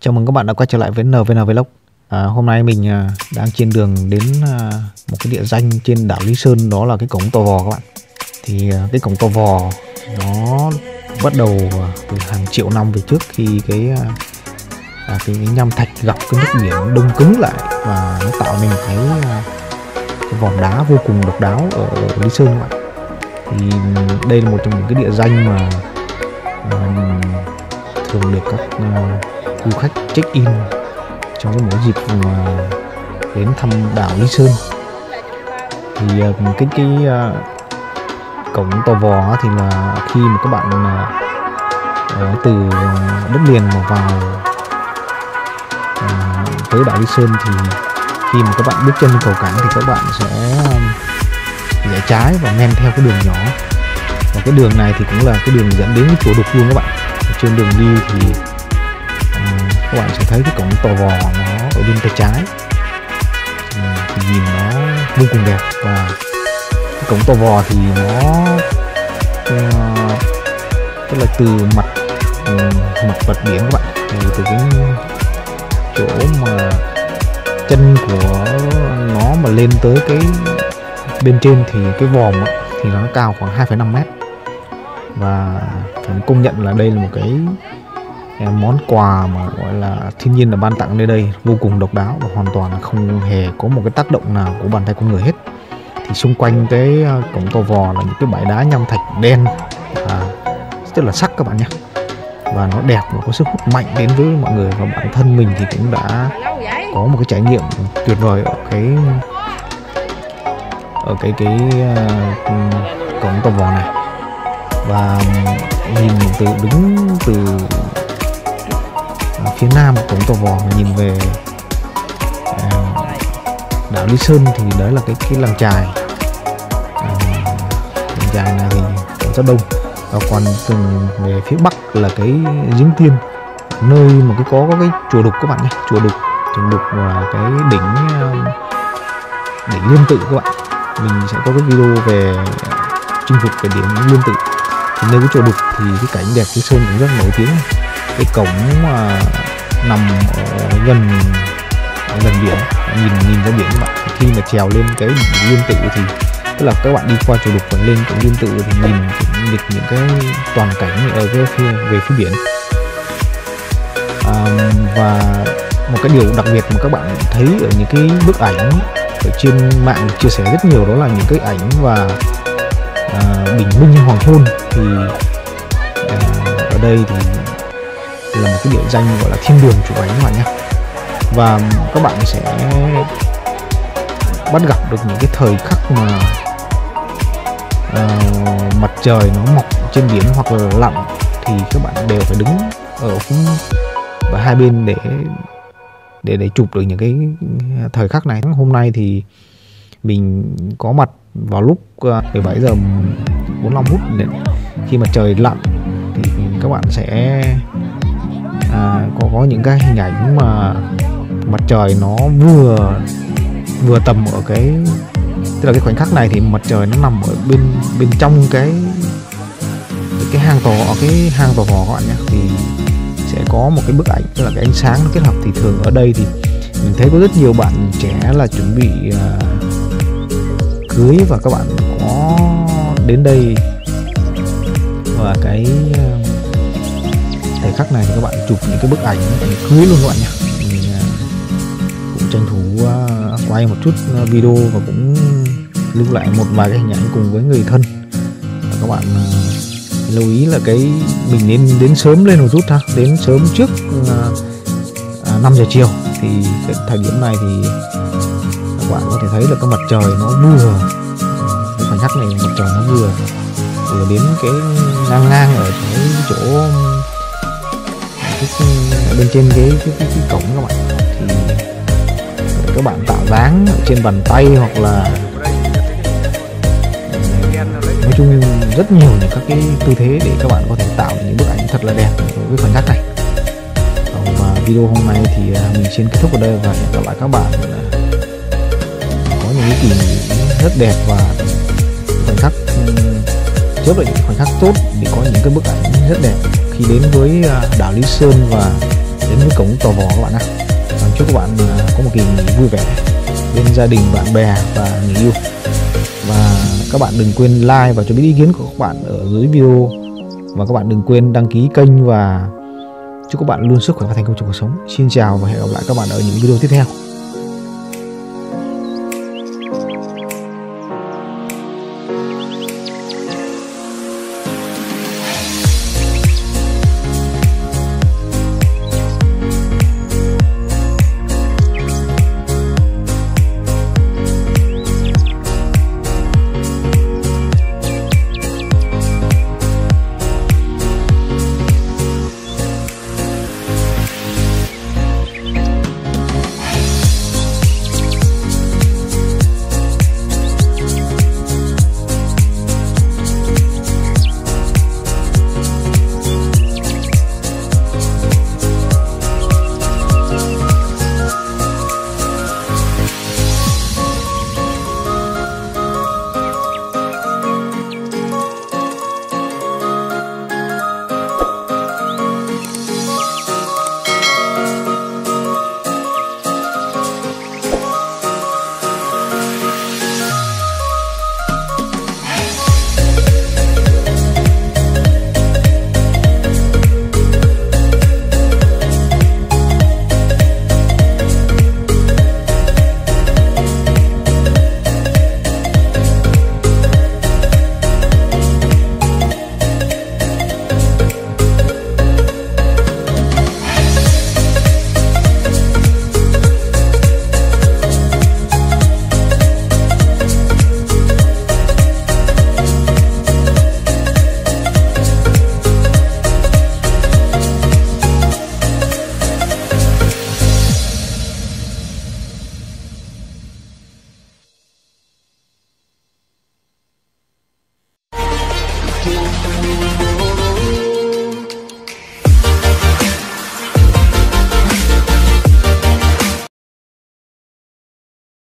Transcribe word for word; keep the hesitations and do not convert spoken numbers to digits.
Chào mừng các bạn đã quay trở lại với en vê en Vlog. À, hôm nay mình à, đang trên đường đến à, một cái địa danh trên đảo Lý Sơn, đó là cái cổng Tò Vò các bạn. Thì à, cái cổng Tò Vò nó bắt đầu à, từ hàng triệu năm về trước, khi cái à, à, cái nham thạch gặp cái nước biển đông cứng lại và nó tạo nên một cái, à, cái vòm đá vô cùng độc đáo ở, ở Lý Sơn các bạn. Thì đây là một trong những cái địa danh mà à, thường được các uh, du khách check in trong cái mỗi dịp uh, đến thăm đảo Lý Sơn. Thì uh, cái cái uh, cổng Tò Vò thì là khi mà các bạn uh, từ đất liền mà vào uh, tới đảo Lý Sơn, thì khi mà các bạn bước chân lên cầu cảng thì các bạn sẽ um, rẽ trái và men theo cái đường nhỏ, và cái đường này thì cũng là cái đường dẫn đến cái chùa Đục luôn các bạn. Trên đường đi thì uh, các bạn sẽ thấy cái cổng Tò Vò nó ở bên tay trái, uh, thì nhìn nó vô cùng đẹp. Và cái cổng Tò Vò thì nó uh, tức là từ mặt uh, mặt vật biển các bạn, thì từ cái chỗ mà chân của nó mà lên tới cái bên trên thì cái vòm thì nó cao khoảng hai phẩy năm mét. Và phải công nhận là đây là một cái món quà mà gọi là thiên nhiên là ban tặng nơi đây, vô cùng độc đáo và hoàn toàn không hề có một cái tác động nào của bàn tay con người hết. Thì xung quanh cái cổng Tò Vò là những cái bãi đá nham thạch đen và rất là sắc các bạn nhé, và nó đẹp và có sức hút mạnh đến với mọi người. Và bản thân mình thì cũng đã có một cái trải nghiệm tuyệt vời ở cái ở cái cái uh, cổng Tò Vò này. Và nhìn từ đứng từ phía nam cổng Tò Vò mà nhìn về à, đảo Lý Sơn thì đấy là cái cái làng chài. À, làng chài này thì rất đông. Và còn từ về phía bắc là cái Giếng Tiên, nơi mà cái có có cái chùa Đục các bạn nhé, chùa Đục, chùa Đục và cái đỉnh đỉnh Liên Tự các bạn. Mình sẽ có cái video về chinh phục cái điểm Liên Tự. Thì nơi cái chùa Đục thì cái cảnh đẹp Lý Sơn cũng rất nổi tiếng. Cái cổng mà nằm ở gần ở gần biển, nhìn nhìn ra biển các bạn. Khi mà trèo lên cái Liên Tự thì tức là các bạn đi qua chùa Đục và lên cái Liên Tự thì nhìn những, những cái toàn cảnh ở cái phía về phía biển. À, và một cái điều đặc biệt mà các bạn thấy ở những cái bức ảnh ở trên mạng chia sẻ rất nhiều, đó là những cái ảnh và à, bình minh hoàng hôn. Thì à, ở đây thì là một cái địa danh gọi là thiên đường chụp ảnh các bạn nhé. Và các bạn sẽ bắt gặp được những cái thời khắc mà à, mặt trời nó mọc trên biển hoặc là lặn, thì các bạn đều phải đứng ở phía và hai bên để để để chụp được những cái thời khắc này. Hôm nay thì mình có mặt vào lúc mười bảy giờ bốn mươi lăm phút, để khi mà trời lặn thì các bạn sẽ à, có có những cái hình ảnh mà mặt trời nó vừa vừa tầm ở cái, tức là cái khoảnh khắc này thì mặt trời nó nằm ở bên bên trong cái cái hang tò cái hang Tò Vò các bạn nhé. Thì sẽ có một cái bức ảnh, tức là cái ánh sáng nó kết hợp. Thì thường ở đây thì mình thấy có rất nhiều bạn trẻ là chuẩn bị uh, cưới, và các bạn có đến đây và cái uh, thời khắc này thì các bạn chụp những cái bức ảnh cưới luôn các bạn nhé. Mình uh, cũng tranh thủ uh, quay một chút video và cũng lưu lại một vài cái hình ảnh cùng với người thân. Và các bạn uh, lưu ý là cái mình nên đến sớm lên một chút ha, đến sớm trước uh, à, năm giờ chiều. Thì cái thời điểm này thì các bạn có thể thấy là cái mặt trời nó vừa, cái khoảnh khắc này mặt trời nó vừa vừa đến cái ngang ngang ở cái chỗ cái, bên trên cái cái, cái, cái cổng các bạn. Thì để các bạn tạo dáng ở trên bàn tay hoặc là nói chung rất nhiều những các cái tư thế để các bạn có thể tạo những bức ảnh thật là đẹp với khoảnh khắc này. Và video hôm nay thì mình xin kết thúc ở đây, và hẹn gặp lại các bạn có những cái kỷ niệm rất đẹp và khoảnh khắc chớp lại những khoảnh khắc tốt để có những cái bức ảnh rất đẹp khi đến với đảo Lý Sơn và đến với cổng Tò Vò các bạn nhé. Chúc các bạn có một kỳ nghỉ vui vẻ bên gia đình, bạn bè và người yêu. Và các bạn đừng quên like và cho biết ý kiến của các bạn ở dưới video. Và các bạn đừng quên đăng ký kênh, và chúc các bạn luôn sức khỏe và thành công trong cuộc sống. Xin chào và hẹn gặp lại các bạn ở những video tiếp theo. We'll be right back.